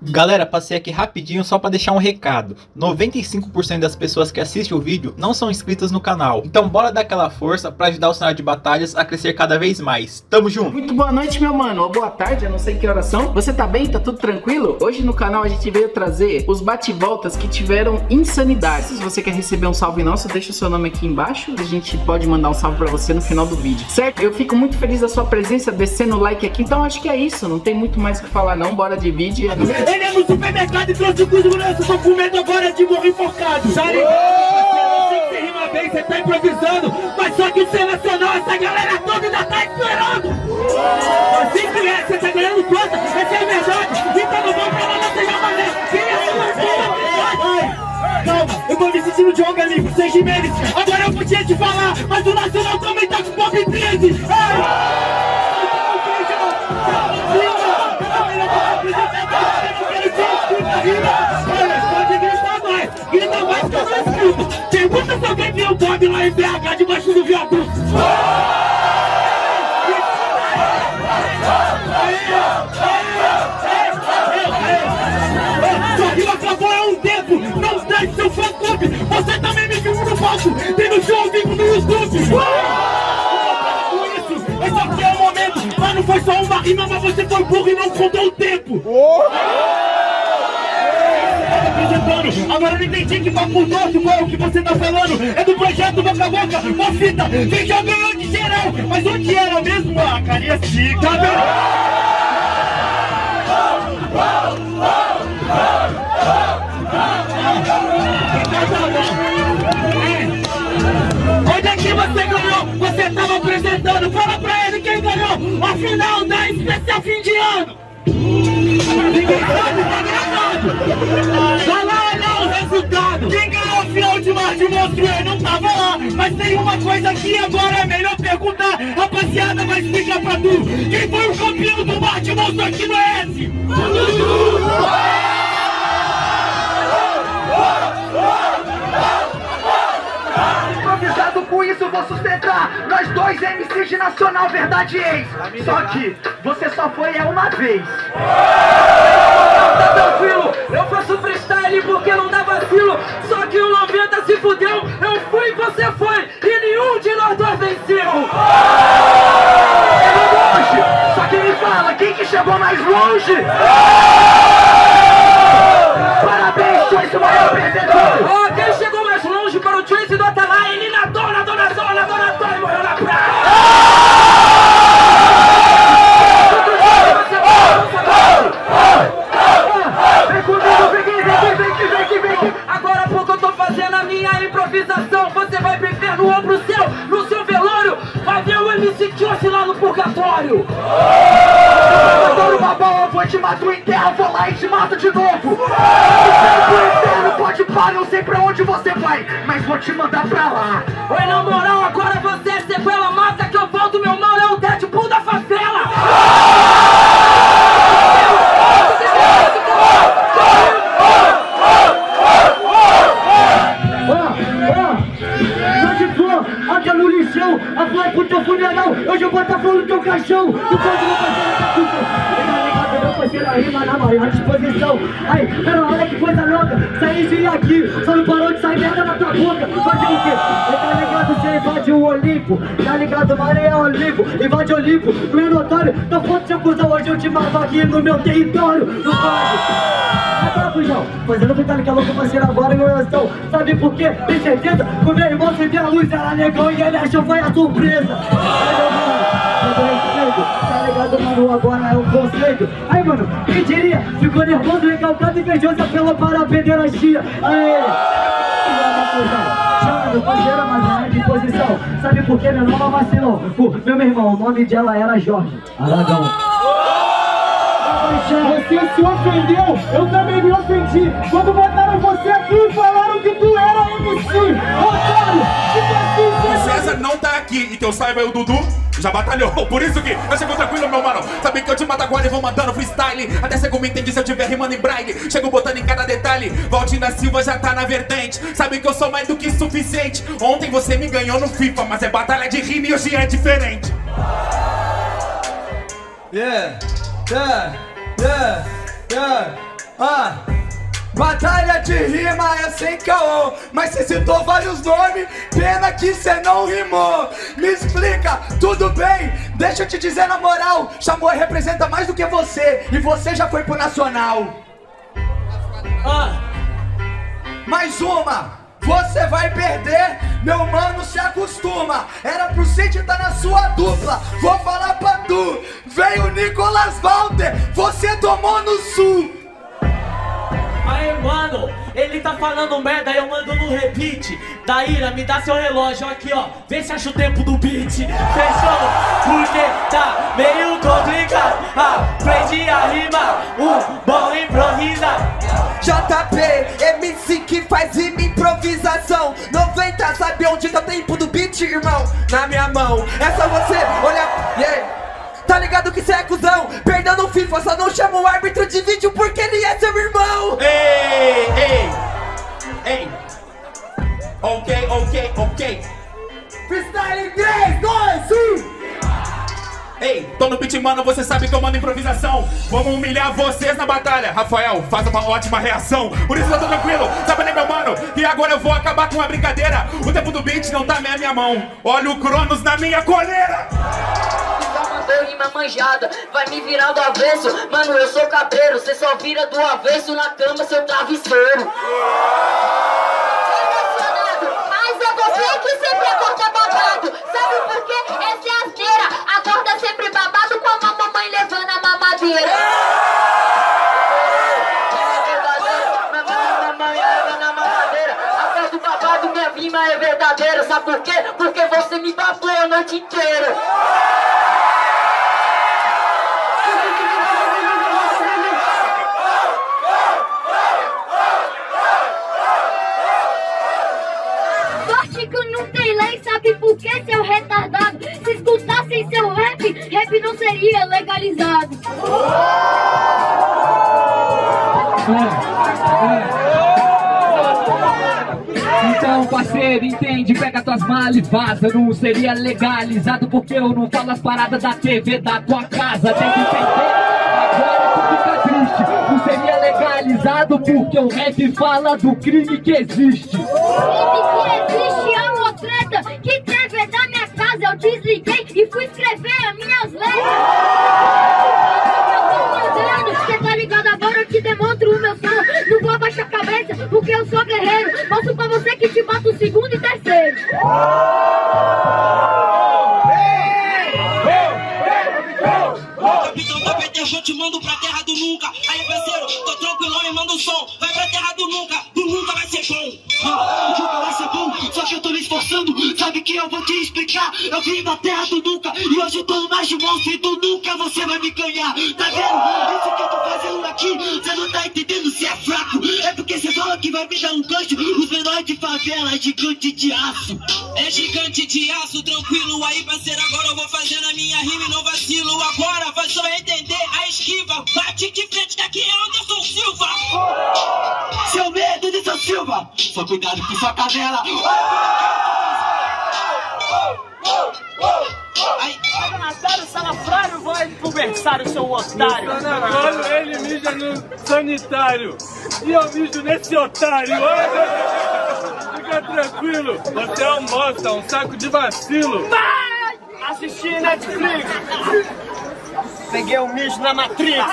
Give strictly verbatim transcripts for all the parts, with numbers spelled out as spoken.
Galera, passei aqui rapidinho só para deixar um recado. noventa e cinco por cento das pessoas que assistem o vídeo não são inscritas no canal. Então bora dar aquela força para ajudar o cenário de batalhas a crescer cada vez mais. Tamo junto! Muito boa noite, meu mano. Ou boa tarde, eu não sei que horas são. Você tá bem? Tá tudo tranquilo? Hoje no canal a gente veio trazer os bate-voltas que tiveram insanidade. Se você quer receber um salve nosso, deixa o seu nome aqui embaixo. A gente pode mandar um salve para você no final do vídeo, certo? Eu fico muito feliz da sua presença, descendo o like aqui. Então acho que é isso. Não tem muito mais o que falar não. Bora de vídeo. Ele é no supermercado e trouxe o cu de segurança. Tô com medo agora de morrer focado. Sabe? Eu sei que você rima bem, você tá improvisando. Mas só que o seu nacional, essa galera toda ainda tá esperando. Assim que é, você tá ganhando quanto? Essa é a verdade. Então não vou pra lá, não seja mané. Quem é a sua Calma, eu tô me sentindo de honra ali, sem Jimenez. Agora eu podia te falar, mas o nacional também tá com pop treze. Pode gritar mais, grita mais que eu não escuto. Pergunta se alguém viu o Bob lá em B H debaixo do viaduto. Sua rima acabou é um tempo, não dá seu fã clube. Você também me viu no palco, tem no show ao vivo no YouTube. Esse aqui é o momento, mas não foi só uma rima, mas você foi burro e não contou o tempo. Agora eu entendi que papo torto, qual é o que você tá falando? É do projeto Boca a Boca, uma fita, quem já ganhou de geral. Mas onde era mesmo? Ah, carinha chica, onde é que você ganhou? Você tava apresentando, fala pra ele quem ganhou a final da especial fim de ano. Ninguém sabe, tá gravado. Vai lá olhar o resultado. Quem ganhou a final de Marte Monstro, eu não tava lá. Mas tem uma coisa que agora é melhor perguntar. Rapaziada, vai explicar pra tu. Quem foi o campeão do Marte Monstro aqui no E S? Improvisado com isso vou sustentar. Nós dois M Cs de nacional, verdade ex. Só que você só foi é uma vez. Tá tranquilo, eu faço freestyle porque não dá vacilo. Só que o noventa se fudeu, eu fui e você foi, e nenhum de nós dois venceu. Chegou longe, só que me fala, quem que chegou mais longe? Parabéns, Trace, o maior perdedor. Ó, oh, quem chegou mais longe para o Trace do Atalai, ele na dona, dona, dona, dona, dona, morreu na praia. Agora porque eu tô fazendo a minha improvisação, você vai beber no ombro seu, no seu velório, vai ver o M C Trace lá no purgatório. Eu adoro uma bola, eu vou te matar em terra, vou lá e te mato de novo. Eterno, pode parar, não sei pra onde você vai, mas vou te mandar pra lá. Oi, na moral, agora você é sequela, mata que eu volto, meu mal é o Deadpool da favela. Hoje eu vou estar falando do teu caixão. Tu pode não fazer essa puta. Ele tá ligado, meu parceiro, a rima na maior disposição. Aí, pera, olha que coisa louca. Saí de aqui, só não parou de sair merda na tua boca. Fazer o quê? Ele tá ligado, você invade o Olimpo. Tá ligado, Maria Olimpo. Invade o Olimpo, no meu notório. Tô falando seu cuzão, hoje eu te mato aqui no meu território. Não pode. Tá, Fujão, fazendo vital que é louco, parceiro, agora meu ação. Sabe por quê? Tem certeza? Com meu irmão você viu a luz, era negão e ele achou foi a surpresa. Tá ligado, mano, agora é o conceito. Aí, mano, quem diria? Ficou nervoso, recalcado e invejoso pela para a pederastia. Aê! Chama meu parceiro, mas é de posição. Sabe por que meu nome é vacilão? Por meu irmão, o nome dela era Jorge Aragão. Você se ofendeu, eu também me ofendi. Quando botaram você aqui, falaram que tu era M C. Otário, o César não tá aqui, então saiba aí o Dudu já batalhou, por isso que eu chego tranquilo, meu mano. Sabe que eu te mato agora e vou mandando freestyle. Até cê como entende se eu tiver rimando em braille. Chego botando em cada detalhe, Valdina Silva já tá na vertente. Sabe que eu sou mais do que suficiente. Ontem você me ganhou no FIFA, mas é batalha de rima e hoje é diferente. Yeah, yeah, yeah, yeah, Ah, batalha de rima é sem caô, mas cê citou vários nomes, pena que cê não rimou. Me explica, tudo bem? Deixa eu te dizer na moral, Chamou representa mais do que você, e você já foi pro Nacional. Ah, mais uma, você vai perder, meu mano, se acostuma. Era pro Cid estar na sua dupla, vou falar pra tu. Veio o Nicolas Walter, você tomou no sul. Aí, mano, ele tá falando merda, eu mando no repeat. Daíra, me dá seu relógio aqui, ó. Vê se acha o tempo do beat. Fechou? Porque tá meio complicado. Aprendi a rimar, um bom improvisa. J P, M C que faz rima improvisação. noventa, sabe onde tá o tempo do beat, irmão? Na minha mão, é só você olhar. Yeah. Tá ligado que cê é cuzão? Perdendo o FIFA, só não chama o árbitro de vídeo porque ele é seu irmão. Ei, ei, ei. Ok, ok, ok. Freestyle em três, dois, um. Ei, tô no beat, mano, você sabe que eu mando improvisação. Vamos humilhar vocês na batalha. Rafael, faz uma ótima reação. Por isso eu tô tranquilo, sabe, né, meu mano? E agora eu vou acabar com uma brincadeira. O tempo do beat não tá na minha mão. Olha o Cronos na minha coleira. Mandou rima manjada, vai me virar do avesso. Mano, eu sou cabreiro, cê só vira do avesso na cama, seu travesseiro. Mas é você que sempre acorda babado. Sabe por quê? Essa é a asneira. Acorda sempre babado com a mamãe levando a mamadeira. É verdadeiro, mamãe levando a mamadeira. Acorda o babado, minha rima é verdadeira. Sabe por quê? Porque você me babou a noite inteira. Não tem lei, sabe por que, seu retardado? Se escutassem seu rap, rap não seria legalizado. Então, parceiro, entende, pega tuas malas e vaza. Não seria legalizado porque eu não falo as paradas da T V da tua casa. Tem que entender, agora tu fica triste. Não seria legalizado porque o rap fala do crime que existe. Crime que existe é uma treta. Que T V da minha casa eu desliguei e fui escrever as minhas letras. Cê tá ligado, agora eu te demonstro o meu som. Não vou abaixar a cabeça porque eu sou guerreiro. Mostro pra você que te bato o segundo e terceiro. Capitão da P T, eu te mando pra terra do nunca. Aí, parceiro, tô tranquilão e mando o som. Vai pra terra do nunca, do nunca vai ser bom. Ah, nunca vai ser bom, só que eu tô me esforçando. Sabe que eu vou te explicar. Eu vim da terra do nunca e hoje eu tô mais de monstro. E do nunca você vai me ganhar. Tá vendo? Isso que eu tô fazendo aqui, você não tá entendendo se é fraco. É porque você fala que vai me dar um gancho. Os menores de favela é gigante de aço. É gigante de aço, tranquilo. Aí, parceiro, agora eu vou fazendo a minha rima e não vacilo. Agora vai só entender a esquiva. Bate de frente, daqui é Anderson Silva. Seu medo de São Silva, só cuidado com sua cadela. Aí, Natário, salafrário, vai pro berçário, seu otário. Agora ele mija no sanitário e eu mijo nesse otário. Fica tranquilo, você é um bosta, um saco de vacilo. Vai assistir Netflix. Peguei o mijo na Matrix.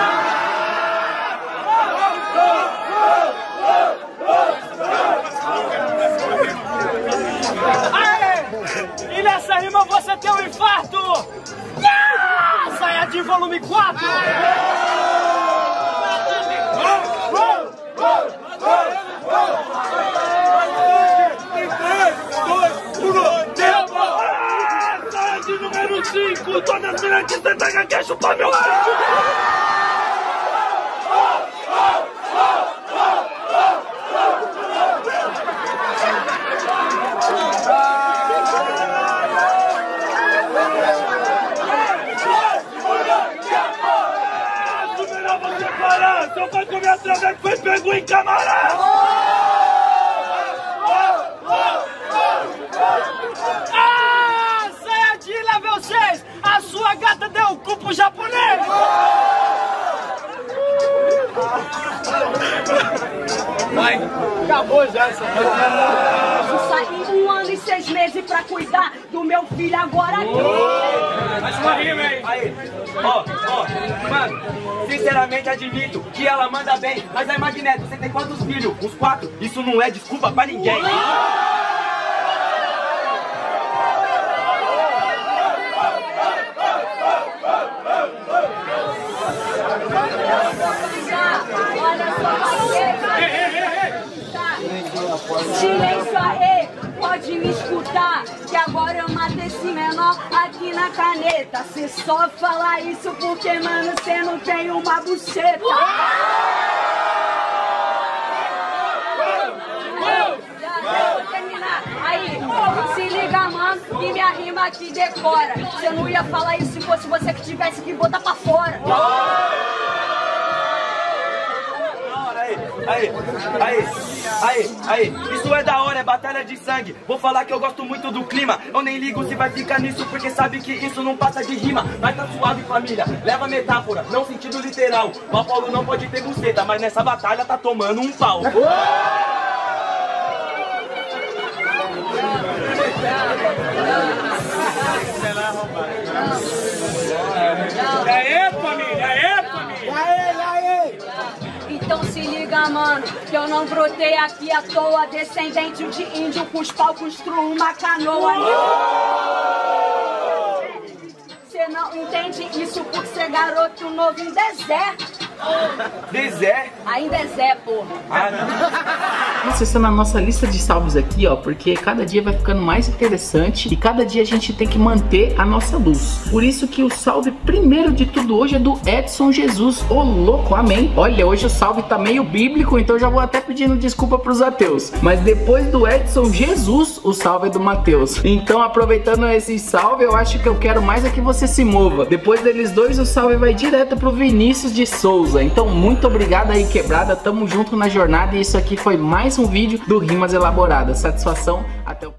Aê! E nessa rima você tem um infarto! Ah! Saiyajin volume quatro! Saiyajin número cinco! Todas as meninas que você pega quer chupar meu filho! Seu pai comeu através que foi pego em camarada! Ah, Saiyajin level seis! A sua gata deu o cu pro japonês! Acabou já essa. Eu saí um ano e seis meses pra cuidar do meu filho agora aqui. Mais uma rima aí. Aí, ó, ó, mano, sinceramente admito que ela manda bem, mas aí Magneto, você tem quantos filhos? Uns quatro? Isso não é desculpa pra ninguém. Silêncio aí, pode me escutar, que agora eu matei esse menor aqui na caneta. Cê só fala isso porque, mano, cê não tem uma buceta. Vou terminar. Aí, se liga, mano, que minha rima aqui decora. Você não ia falar isso se fosse você que tivesse que botar pra fora. Aí, aí, aí, aí, isso é da hora, é batalha de sangue. Vou falar que eu gosto muito do clima. Eu nem ligo se vai ficar nisso, porque sabe que isso não passa de rima. Mas tá suave, família, leva metáfora, não sentido literal. O Paulo não pode ter buceta, mas nessa batalha tá tomando um pau. E aí, família, e aí, família? E aí, e aí? Então se liga, mano, que eu não brotei aqui à toa. Descendente de índio com os pau construo uma canoa. Você não entende isso porque você é garoto novo em deserto. Deserto? Ainda é Zé, porra. Ah, não. Acessando a nossa lista de salves aqui, ó, porque cada dia vai ficando mais interessante e cada dia a gente tem que manter a nossa luz. Por isso que o salve primeiro de tudo hoje é do Edson Jesus, ô louco, amém. Olha, hoje o salve tá meio bíblico, então eu já vou até pedindo desculpa pros ateus. Mas depois do Edson Jesus, o salve é do Mateus. Então, aproveitando esse salve, eu acho que eu quero mais é que você se mova. Depois deles dois, o salve vai direto pro Vinícius de Souza. Então, muito obrigado aí, Quebrada. Tamo junto na jornada e isso aqui foi mais um vídeo do Rimas Elaboradas. Satisfação, até o